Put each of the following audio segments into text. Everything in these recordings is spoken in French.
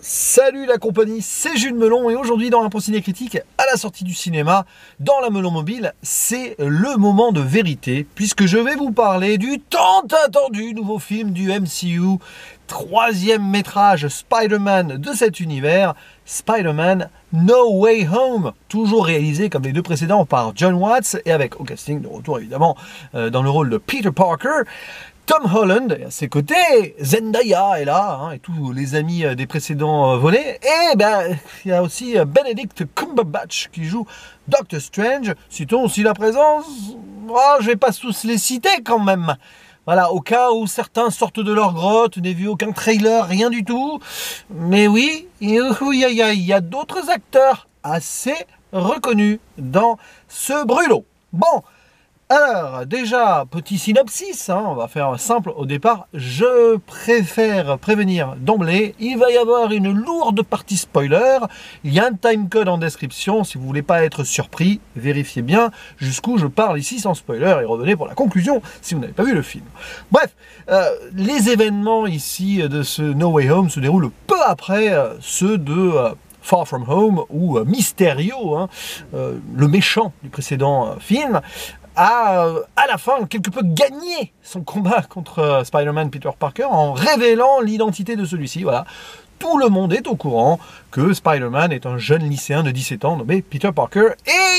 Salut la compagnie, c'est Jules Melon et aujourd'hui dans un ciné critique, à la sortie du cinéma, dans la Melon Mobile, c'est le moment de vérité puisque je vais vous parler du tant attendu nouveau film du MCU, troisième métrage Spider-Man de cet univers, Spider-Man No Way Home, toujours réalisé comme les deux précédents par John Watts et avec au casting de retour évidemment dans le rôle de Peter Parker. Tom Holland est à ses côtés, Zendaya est là, et tous les amis des précédents volets. Et il y a aussi Benedict Cumberbatch qui joue Doctor Strange. Citons aussi la présence, je vais pas tous les citer quand même. Voilà, au cas où certains sortent de leur grotte, n'aient vu aucun trailer, rien du tout. Mais oui, il y a d'autres acteurs assez reconnus dans ce brûlot. Bon. Alors, déjà, petit synopsis, on va faire simple au départ. Je préfère prévenir d'emblée, il va y avoir une lourde partie spoiler. Il y a un timecode en description, si vous voulez pas être surpris, vérifiez bien jusqu'où je parle ici sans spoiler et revenez pour la conclusion si vous n'avez pas vu le film. Bref, les événements ici de ce No Way Home se déroulent peu après ceux de... Far From Home ou Mysterio, le méchant du précédent film, a à la fin quelque peu gagné son combat contre Spider-Man Peter Parker en révélant l'identité de celui-ci. Voilà. Tout le monde est au courant que Spider-Man est un jeune lycéen de 17 ans nommé Peter Parker.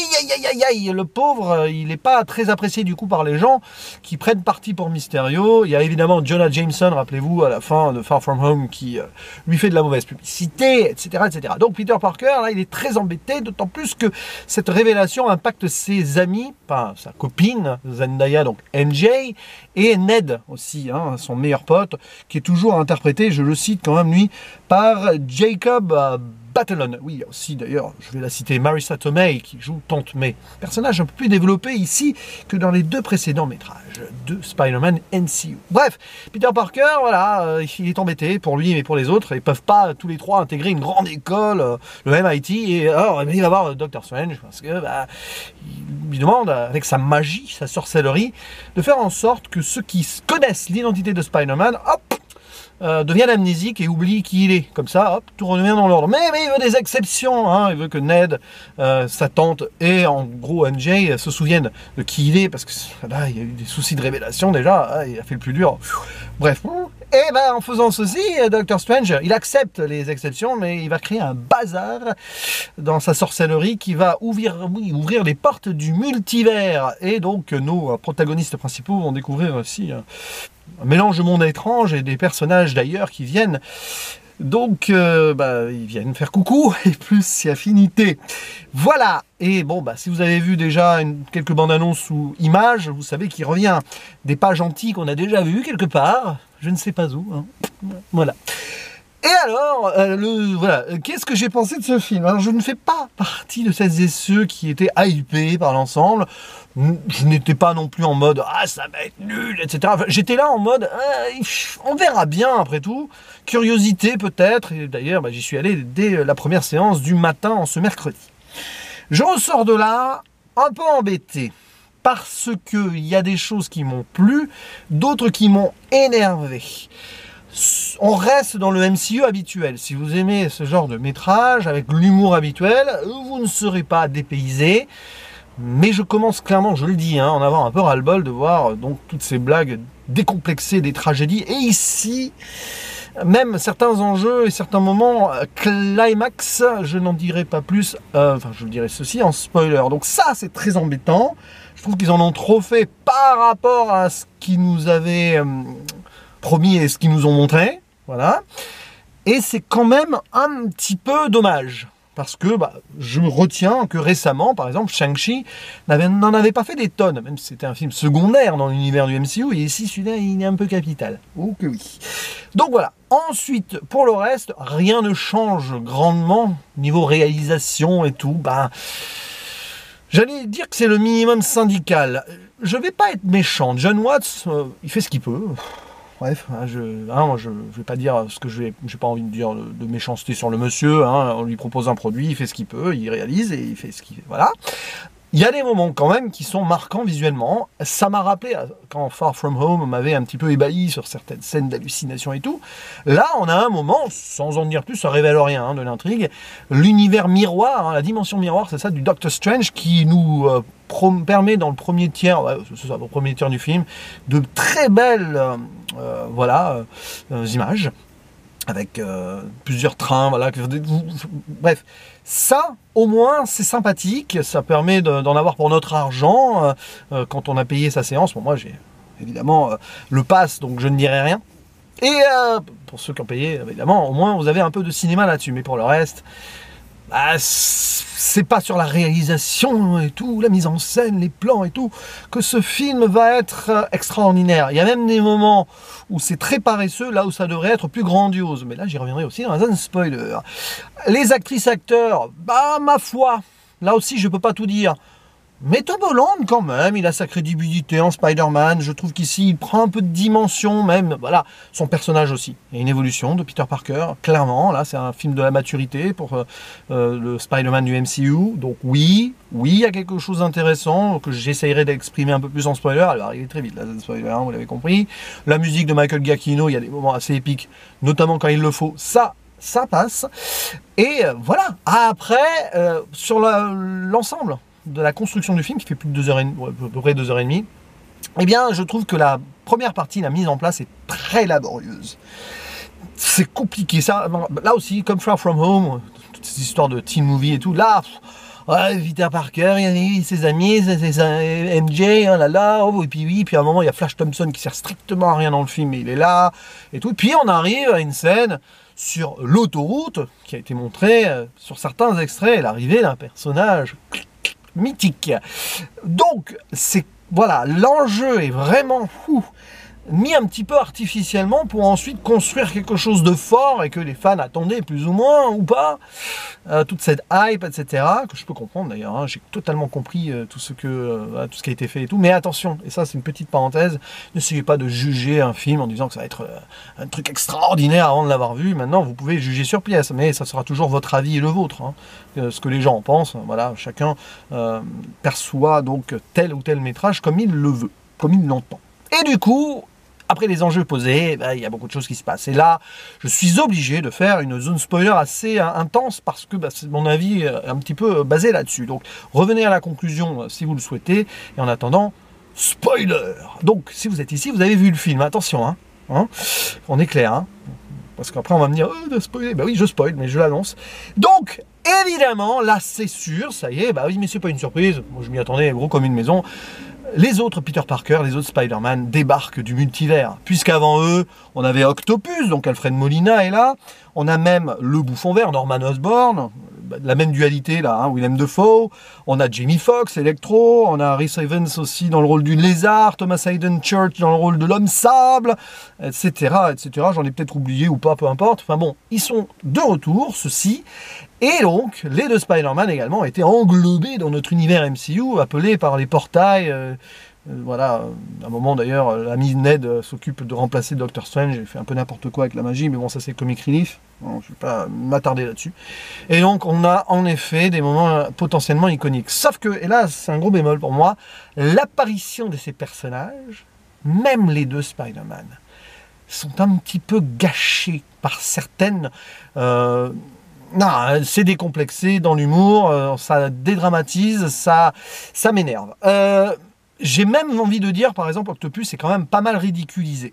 Et le pauvre, il n'est pas très apprécié du coup par les gens qui prennent parti pour Mysterio. Il y a évidemment Jonah Jameson, rappelez-vous, à la fin de Far From Home, qui lui fait de la mauvaise publicité, etc., etc. Donc Peter Parker, là, il est très embêté, d'autant plus que cette révélation impacte ses amis, enfin sa copine, Zendaya, donc MJ, et Ned aussi, son meilleur pote, qui est toujours interprété, je le cite quand même lui, par Jacob Batalon. Oui, il y a aussi d'ailleurs, je vais la citer, Marissa Tomei qui joue Tante May. Personnage un peu plus développé ici que dans les deux précédents métrages de Spider-Man MCU. Bref, Peter Parker, voilà, il est embêté pour lui mais pour les autres. Ils ne peuvent pas tous les trois intégrer une grande école, le MIT, et alors il va voir Doctor Strange parce que il lui demande, avec sa magie, sa sorcellerie, de faire en sorte que ceux qui connaissent l'identité de Spider-Man, hop, deviennent amnésiques et oublient qui il est. Comme ça, hop, tout revient dans l'ordre. Mais il veut des exceptions. Il veut que Ned, sa tante et en gros MJ se souviennent de qui il est parce que là, il y a eu des soucis de révélation déjà. Il a fait le plus dur. Bref. Et en faisant ceci, Doctor Strange, il accepte les exceptions, mais il va créer un bazar dans sa sorcellerie qui va ouvrir les portes du multivers. Et donc, nos protagonistes principaux vont découvrir aussi un mélange de monde étrange et des personnages d'ailleurs qui viennent. Donc, ils viennent faire coucou et plus si affinité. Voilà. Et bon, si vous avez vu déjà quelques bandes annonces ou images, vous savez qu'il revient des pages antiques qu'on a déjà vues quelque part. Je ne sais pas où. Voilà. Et alors, voilà, qu'est-ce que j'ai pensé de ce film? Alors, je ne fais pas partie de celles et ceux qui étaient hypés par l'ensemble. Je n'étais pas non plus en mode « Ah, ça va être nul », etc. Enfin, j'étais là en mode « On verra bien, après tout. » Curiosité peut-être. Et d'ailleurs, j'y suis allé dès la première séance du matin en ce mercredi. Je ressors de là un peu embêté. Parce qu'il y a des choses qui m'ont plu, d'autres qui m'ont énervé. On reste dans le MCU habituel. Si vous aimez ce genre de métrage, avec l'humour habituel, vous ne serez pas dépaysé. Mais je commence clairement, je le dis, en avoir un peu ras-le-bol de voir donc toutes ces blagues décomplexées des tragédies. Et ici, même certains enjeux et certains moments climax, je n'en dirai pas plus. Je dirai ceci en spoiler. Donc ça, c'est très embêtant. Je trouve qu'ils en ont trop fait par rapport à ce qu'ils nous avaient promis et ce qu'ils nous ont montré. Voilà. Et c'est quand même un petit peu dommage. Parce que je retiens que récemment, par exemple, Shang-Chi n'en avait pas fait des tonnes, même si c'était un film secondaire dans l'univers du MCU, et ici, celui-là, il est un peu capital. Oh que oui. Donc voilà. Ensuite, pour le reste, rien ne change grandement, niveau réalisation et tout. J'allais dire que c'est le minimum syndical. Je vais pas être méchant. John Watts, il fait ce qu'il peut. Bref, je vais pas dire ce que j'ai pas envie de dire de méchanceté sur le monsieur. On lui propose un produit, il fait ce qu'il peut, il réalise et il fait ce qu'il fait. Voilà. Il y a des moments quand même qui sont marquants visuellement. Ça m'a rappelé quand Far From Home m'avait un petit peu ébahi sur certaines scènes d'hallucination et tout. Là, on a un moment, sans en dire plus, ça révèle rien de l'intrigue. L'univers miroir, la dimension miroir, c'est ça, du Doctor Strange qui nous permet dans le premier tiers, c'est ça, au premier tiers du film, de très belles images. Avec plusieurs trains, voilà. Bref, ça, au moins, c'est sympathique. Ça permet d'en avoir pour notre argent quand on a payé sa séance. Bon, moi, j'ai évidemment le pass, donc je ne dirai rien. Et pour ceux qui ont payé, évidemment, au moins, vous avez un peu de cinéma là-dessus. Mais pour le reste, c'est pas sur la réalisation et tout, la mise en scène, les plans et tout, que ce film va être extraordinaire. Il y a même des moments où c'est très paresseux, là où ça devrait être plus grandiose. Mais là, j'y reviendrai aussi dans un spoiler. Les actrices-acteurs, ma foi, là aussi, je peux pas tout dire. Mais Tom Holland, quand même, il a sa crédibilité en Spider-Man. Je trouve qu'ici, il prend un peu de dimension, même. Voilà, son personnage aussi. Il y a une évolution de Peter Parker, clairement. Là, c'est un film de la maturité pour le Spider-Man du MCU. Donc oui, il y a quelque chose d'intéressant que j'essayerai d'exprimer un peu plus en spoiler. Elle va arriver très vite, là, le spoiler, vous l'avez compris. La musique de Michael Giacchino, il y a des moments assez épiques, notamment quand il le faut. Ça passe. Et voilà. Après, sur l'ensemble de la construction du film, qui fait plus de 2h30, à peu près 2h30, eh bien, je trouve que la première partie, la mise en place, est très laborieuse. C'est compliqué. Ça, là aussi, comme Far From Home, toutes ces histoires de teen movie et tout, là, Peter Parker, il y a ses amis, MJ, et puis à un moment, il y a Flash Thompson qui sert strictement à rien dans le film, mais il est là, et tout. Et puis, on arrive à une scène sur l'autoroute, qui a été montrée sur certains extraits, l'arrivée d'un personnage mythique. Donc, voilà, l'enjeu est vraiment mis un petit peu artificiellement pour ensuite construire quelque chose de fort et que les fans attendaient plus ou moins ou pas. Toute cette hype, etc. que je peux comprendre d'ailleurs. Hein, j'ai totalement compris tout ce qui a été fait et tout. Mais attention, et ça c'est une petite parenthèse, n'essayez pas de juger un film en disant que ça va être un truc extraordinaire avant de l'avoir vu. Maintenant, vous pouvez juger sur pièce, mais ça sera toujours votre avis et le vôtre. Hein, ce que les gens en pensent. Voilà, chacun perçoit donc tel ou tel métrage comme il le veut, comme il l'entend. Et du coup, après les enjeux posés, il y a beaucoup de choses qui se passent. Et là, je suis obligé de faire une zone spoiler assez intense parce que c'est mon avis un petit peu basé là-dessus. Donc, revenez à la conclusion si vous le souhaitez. Et en attendant, spoiler. Donc, si vous êtes ici, vous avez vu le film. Attention, on est clair. Hein, parce qu'après, on va me dire, de spoiler. Oui, je spoil, mais je l'annonce. Donc, évidemment, là, c'est sûr, ça y est. Oui, mais c'est pas une surprise. Moi, je m'y attendais gros comme une maison. Les autres Peter Parker, les autres Spider-Man débarquent du multivers. Puisqu'avant eux, on avait Octopus, donc Alfred Molina est là. On a même le Bouffon Vert, Norman Osborn, la même dualité là, Willem Dafoe. On a Jamie Foxx, Electro. On a Rhys Ifans aussi dans le rôle du lézard. Thomas Hayden Church dans le rôle de l'homme sable, etc., etc. J'en ai peut-être oublié ou pas, peu importe. Enfin bon, ils sont de retour, ceux-ci. Et donc, les deux Spider-Man également étaient englobés dans notre univers MCU, appelés par les portails. Voilà, à un moment d'ailleurs, l'ami Ned s'occupe de remplacer Doctor Strange. J'ai fait un peu n'importe quoi avec la magie, mais bon, ça c'est comic relief. Bon, je ne vais pas m'attarder là-dessus. Et donc, on a en effet des moments potentiellement iconiques. Sauf que, et là, c'est un gros bémol pour moi, l'apparition de ces personnages, même les deux Spider-Man, sont un petit peu gâchés par certaines... Non, c'est décomplexé dans l'humour, ça dédramatise, ça m'énerve. J'ai même envie de dire, par exemple, Octopus est quand même pas mal ridiculisé.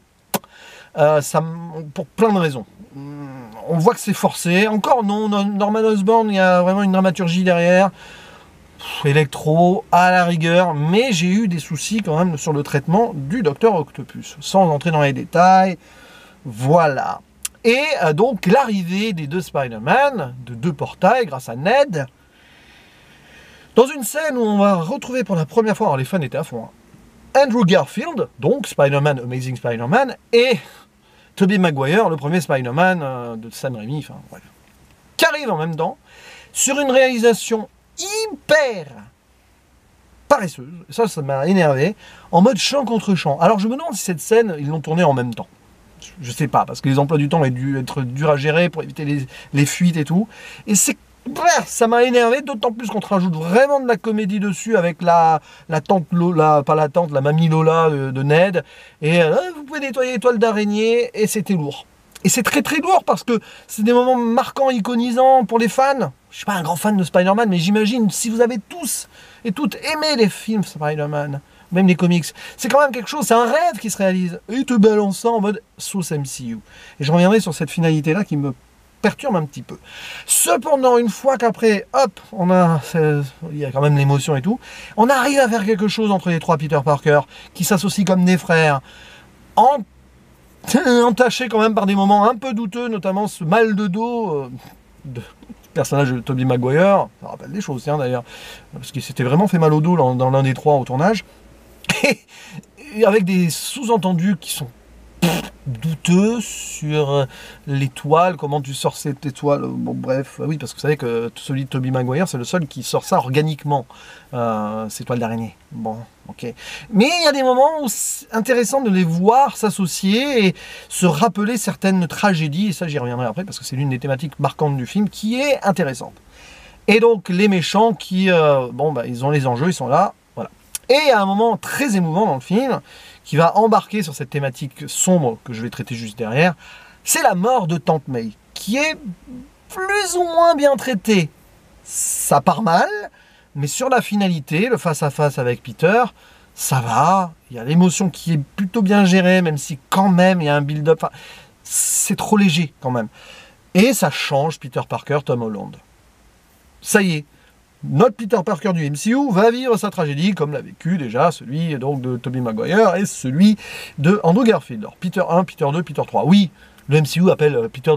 Pour plein de raisons. On voit que c'est forcé. Encore non, Norman Osborn, il y a vraiment une dramaturgie derrière. Electro, à la rigueur, mais j'ai eu des soucis quand même sur le traitement du Docteur Octopus, sans entrer dans les détails. Voilà. Et donc l'arrivée des deux Spider-Man, de deux portails grâce à Ned, dans une scène où on va retrouver pour la première fois, alors les fans étaient à fond, Andrew Garfield, donc Spider-Man, Amazing Spider-Man, et Tobey Maguire, le premier Spider-Man de Sam Raimi, enfin bref, qui arrive en même temps, sur une réalisation hyper paresseuse, ça m'a énervé, en mode champ contre champ. Alors je me demande si cette scène, ils l'ont tournée en même temps. Je sais pas, parce que les emplois du temps ont dû être durs à gérer pour éviter les fuites et tout. Et c'est Bref, ça m'a énervé, d'autant plus qu'on te rajoute vraiment de la comédie dessus avec la tante Lola, pas la tante, la mamie Lola de Ned. Et vous pouvez nettoyer l'étoile d'araignée, et c'était lourd. Et c'est très très lourd parce que c'est des moments marquants, iconisants pour les fans. Je suis pas un grand fan de Spider-Man, mais j'imagine si vous avez tous et toutes aimé les films Spider-Man, même les comics, c'est quand même quelque chose, c'est un rêve qui se réalise. Et te balance ça en mode sauce MCU. Et je reviendrai sur cette finalité-là qui me perturbe un petit peu. Cependant, une fois qu'après, hop, il y a quand même l'émotion et tout, on arrive à faire quelque chose entre les trois Peter Parker, qui s'associent comme des frères, entaché quand même par des moments un peu douteux, notamment ce mal de dos de personnage de Tobey Maguire, ça rappelle des choses, tiens, d'ailleurs, parce qu'il s'était vraiment fait mal au dos dans l'un des trois au tournage, et avec des sous-entendus qui sont douteux sur l'étoile, comment tu sors cette étoile, bon bref, oui, parce que vous savez que celui de Tobey Maguire, c'est le seul qui sort ça organiquement, cette toile d'araignée, bon, ok. Mais il y a des moments où c'est intéressant de les voir s'associer et se rappeler certaines tragédies, et ça j'y reviendrai après, parce que c'est l'une des thématiques marquantes du film, qui est intéressante. Et donc les méchants qui, bon, bah, ils ont les enjeux, ils sont là, voilà. Et il y a un moment très émouvant dans le film, qui va embarquer sur cette thématique sombre que je vais traiter juste derrière, c'est la mort de Tante May, qui est plus ou moins bien traitée. Ça part mal, mais sur la finalité, le face-à-face avec Peter, ça va, il y a l'émotion qui est plutôt bien gérée, même si quand même il y a un build-up, enfin, c'est trop léger quand même. Et ça change Peter Parker, Tom Holland. Ça y est. Notre Peter Parker du MCU va vivre sa tragédie, comme l'a vécu déjà celui donc de Tobey Maguire et celui de Andrew Garfield. Alors, Peter 1, Peter 2, Peter 3. Oui, le MCU appelle Peter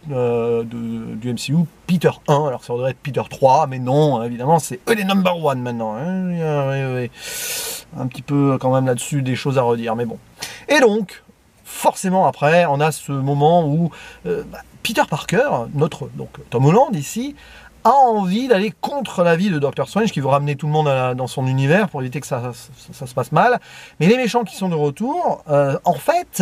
du MCU Peter 1, alors que ça devrait être Peter 3, mais non, hein, évidemment, c'est eux les number one maintenant. Hein. Oui. Un petit peu quand même là-dessus des choses à redire, mais bon. Et donc, forcément après, on a ce moment où Peter Parker, notre donc Tom Holland ici, a envie d'aller contre l'avis de Dr. Strange, qui veut ramener tout le monde dans son univers pour éviter que ça se passe mal. Mais les méchants qui sont de retour, en fait,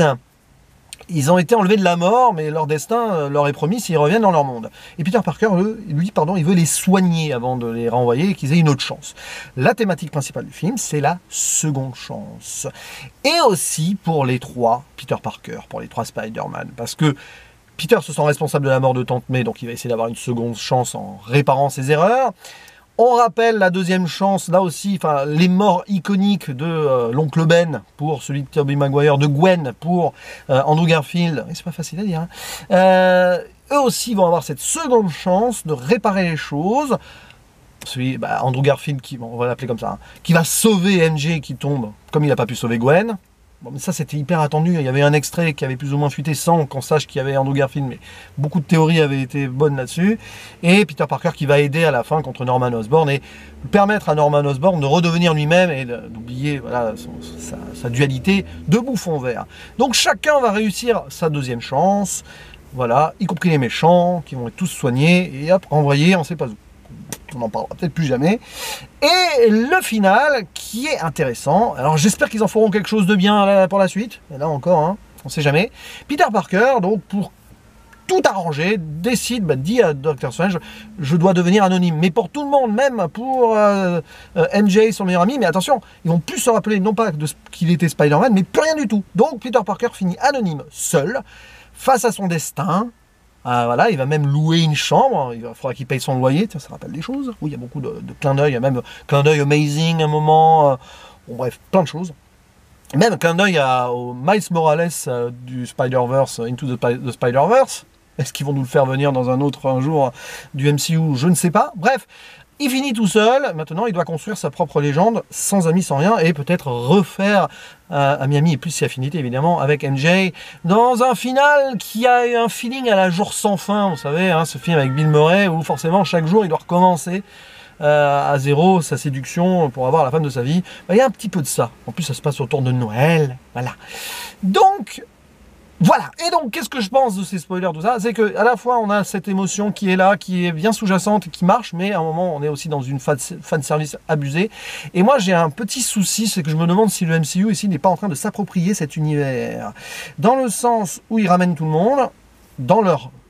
ils ont été enlevés de la mort, mais leur destin leur est promis s'ils reviennent dans leur monde. Et Peter Parker, lui, il veut les soigner avant de les renvoyer et qu'ils aient une autre chance. La thématique principale du film, c'est la seconde chance. Et aussi pour les trois Peter Parker, pour les trois Spider-Man, parce que Peter se sent responsable de la mort de Tante May, donc il va essayer d'avoir une seconde chance en réparant ses erreurs. On rappelle la deuxième chance, là aussi, enfin les morts iconiques de l'oncle Ben pour celui de Tobey Maguire, de Gwen pour Andrew Garfield. C'est pas facile à dire. Hein. Eux aussi vont avoir cette seconde chance de réparer les choses. Celui, Andrew Garfield, on va l'appeler comme ça, hein, qui va sauver MJ qui tombe, comme il n'a pas pu sauver Gwen. Bon, mais ça c'était hyper attendu, il y avait un extrait qui avait plus ou moins fuité sans qu'on sache qu'il y avait Andrew Garfield, mais beaucoup de théories avaient été bonnes là-dessus. Et Peter Parker qui va aider à la fin contre Norman Osborn et permettre à Norman Osborn de redevenir lui-même et d'oublier voilà, sa dualité de bouffon vert. Donc chacun va réussir sa deuxième chance, voilà, y compris les méchants qui vont être tous soignés et hop, renvoyés, on ne sait pas où. On n'en parlera peut-être plus jamais. Et le final qui est intéressant. Alors j'espère qu'ils en feront quelque chose de bien pour la suite. Et là encore, hein, on ne sait jamais. Peter Parker, donc pour tout arranger, décide, dit à Dr. Strange, je dois devenir anonyme. Mais pour tout le monde, même pour MJ, son meilleur ami, mais attention, ils vont plus se rappeler non pas qu'il était Spider-Man, mais plus rien du tout. Donc Peter Parker finit anonyme, seul, face à son destin. Voilà, il va même louer une chambre, il faudra qu'il paye son loyer, tiens, ça rappelle des choses. Oui, il y a beaucoup de clins d'œil, il y a même clin d'œil amazing à un moment, bon, bref, plein de choses. Même clin d'œil au Miles Morales du Spider-Verse, Into the Spider-Verse. Est-ce qu'ils vont nous le faire venir dans un jour du MCU? Je ne sais pas. Bref, il finit tout seul. Maintenant, il doit construire sa propre légende, sans amis, sans rien, et peut-être refaire à Miami, et plus si affinité évidemment, avec MJ, dans un final qui a un feeling à la Jour sans fin, vous savez, hein, ce film avec Bill Murray, où forcément chaque jour il doit recommencer à zéro sa séduction pour avoir la femme de sa vie. Il y a un petit peu de ça. En plus, ça se passe autour de Noël. Voilà. Donc, voilà, et donc qu'est-ce que je pense de ces spoilers, tout ça, c'est que à la fois on a cette émotion qui est là, qui est bien sous-jacente, qui marche, mais à un moment on est aussi dans une fanservice abusée. Et moi j'ai un petit souci, c'est que je me demande si le MCU ici n'est pas en train de s'approprier cet univers, dans le sens où ils ramènent tout le monde dans leur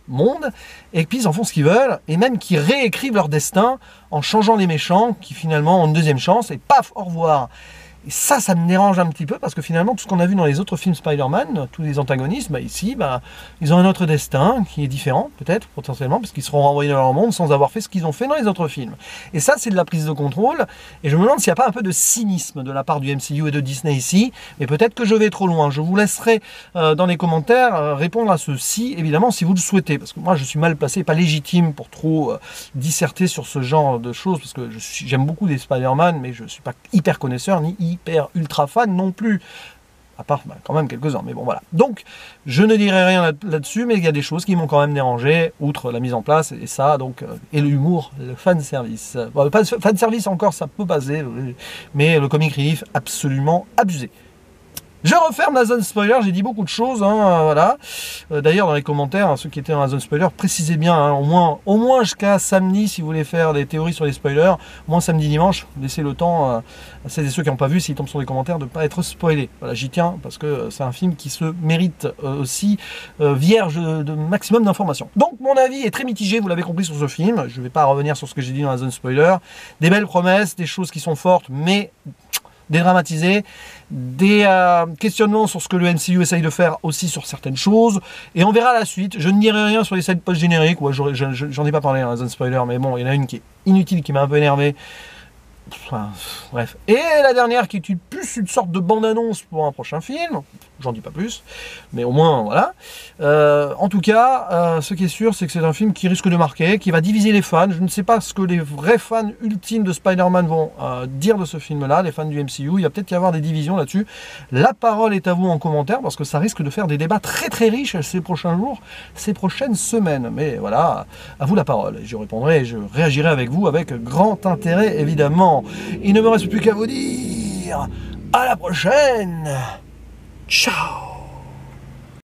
monde, et puis ils en font ce qu'ils veulent, et même qu'ils réécrivent leur destin en changeant les méchants, qui finalement ont une deuxième chance, et paf, au revoir. Et ça me dérange un petit peu, parce que finalement, tout ce qu'on a vu dans les autres films Spider-Man, tous les antagonistes, ici, ils ont un autre destin, qui est différent, peut-être, potentiellement, parce qu'ils seront renvoyés dans leur monde sans avoir fait ce qu'ils ont fait dans les autres films. Et ça, c'est de la prise de contrôle, et je me demande s'il n'y a pas un peu de cynisme de la part du MCU et de Disney ici, mais peut-être que je vais trop loin. Je vous laisserai dans les commentaires répondre à ceci, évidemment, si vous le souhaitez, parce que moi, je suis mal placé, pas légitime pour trop disserter sur ce genre de choses, parce que j'aime beaucoup les Spider-Man, mais je ne suis pas hyper connaisseur, ni hyper ultra fan non plus, à part quand même quelques-uns, mais bon voilà. Donc je ne dirai rien là-dessus, mais il y a des choses qui m'ont quand même dérangé, outre la mise en place, et ça, donc, et l'humour, le fanservice. Bon, le fanservice encore, ça peut passer, mais le comic relief, absolument abusé. Je referme la zone spoiler, j'ai dit beaucoup de choses, voilà. D'ailleurs, dans les commentaires, ceux qui étaient dans la zone spoiler, précisez bien, au moins jusqu'à samedi, si vous voulez faire des théories sur les spoilers, au moins samedi, dimanche, laissez le temps à celles et ceux qui n'ont pas vu, s'ils tombent sur les commentaires, de ne pas être spoilés. Voilà, j'y tiens, parce que c'est un film qui se mérite aussi vierge de maximum d'informations. Donc, mon avis est très mitigé, vous l'avez compris sur ce film, je ne vais pas revenir sur ce que j'ai dit dans la zone spoiler. Des belles promesses, des choses qui sont fortes, mais dédramatisé, des questionnements sur ce que le MCU essaye de faire aussi sur certaines choses, et on verra la suite. Je ne dirai rien sur les scènes post-génériques, j'en ai pas parlé dans la zone spoiler, mais bon, il y en a une qui est inutile, qui m'a un peu énervé. Enfin, bref. Et la dernière qui est plus une sorte de bande-annonce pour un prochain film, j'en dis pas plus, mais au moins voilà. En tout cas, ce qui est sûr, c'est que c'est un film qui risque de marquer, qui va diviser les fans. Je ne sais pas ce que les vrais fans ultimes de Spider-Man vont dire de ce film-là, les fans du MCU. Il va peut-être y avoir des divisions là-dessus. La parole est à vous en commentaire, parce que ça risque de faire des débats très très riches ces prochains jours, ces prochaines semaines. Mais voilà, à vous la parole. Je répondrai, je réagirai avec vous avec grand intérêt, évidemment. Il ne me reste plus qu'à vous dire à la prochaine. Ciao.